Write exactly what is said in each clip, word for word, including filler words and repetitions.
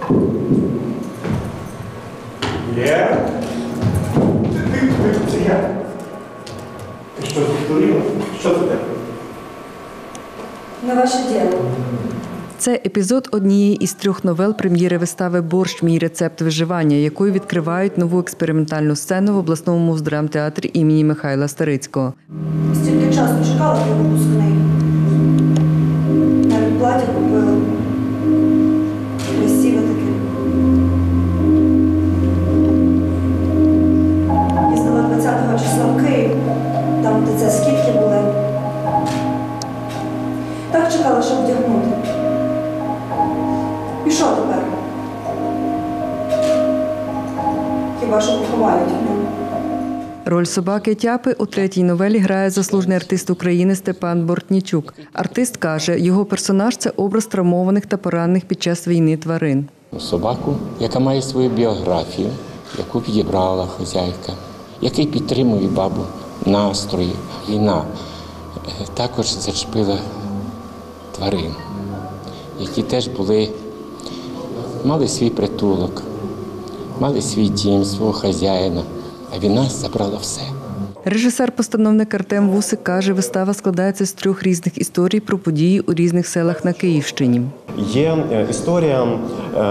Є. Ти, ти, це я. Ти що, повторила? Що це таке? На ваше діло. Це епізод однієї із трьох новел прем'єри вистави «Борщ. Мій рецепт виживання», якою відкривають нову експериментальну сцену в обласному муздрамтеатрі імені Михайла Старицького. Стільки часу чекала твій випускний. Навіть плаття купила. Красиве таке. Їздила двадцятого числа в Київ, там де це скидки були. Так чекала, щоб вдягнути. І що тепер? Хіба що поховають мене? Роль собаки Тяпи у третій новелі грає заслужений артист України Степан Бортнічук. Артист каже, його персонаж – це образ травмованих та поранених під час війни тварин. Собаку, яка має свою біографію, яку підібрала хазяйка, який підтримує бабу настрої. Війна також зачепила тварин, які теж були, мали свій притулок, мали свій дім, свого хазяїна, а війна забрала все. Режисер-постановник Артем Вусик каже, вистава складається з трьох різних історій про події у різних селах на Київщині. Є історія е,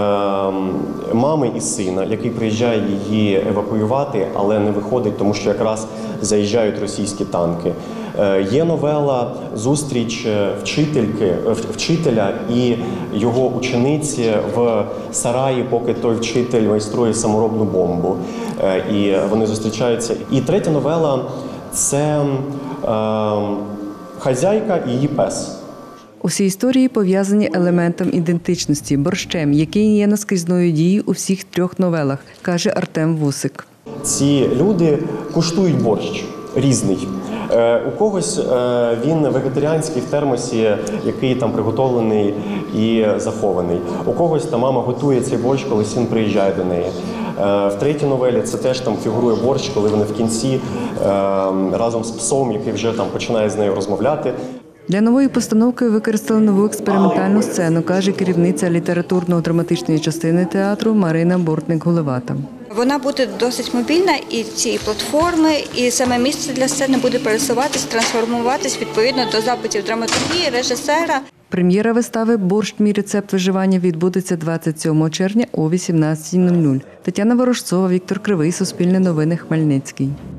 мами і сина, який приїжджає її евакуювати, але не виходить, тому що якраз заїжджають російські танки. Е, є новела «Зустріч вчительки, вчителя і його учениці в сараї, поки той вчитель майструє саморобну бомбу. Е, і вони зустрічаються. І третя новела – це е, хазяйка і її пес. Усі історії пов'язані елементом ідентичності – борщем, який є наскрізною дією у всіх трьох новелах, каже Артем Вусик. Ці люди куштують борщ різний. У когось він вегетаріанський в термосі, який там приготовлений і захований. У когось там мама готує цей борщ, коли син приїжджає до неї. В третій новелі це теж там фігурує борщ, коли вони в кінці разом з псом, який вже там починає з нею розмовляти. Для нової постановки використали нову експериментальну сцену, каже керівниця літературно-драматичної частини театру Марина Бортник-Гулевата. Вона буде досить мобільна, і ці платформи, і саме місце для сцени буде пересуватись, трансформуватись відповідно до запитів драматургії, режисера. Прем'єра вистави «Борщ. Мій рецепт виживання» відбудеться двадцять сьомого червня о вісімнадцятій нуль нуль. Тетяна Ворожцова, Віктор Кривий, Суспільне новини, Хмельницький.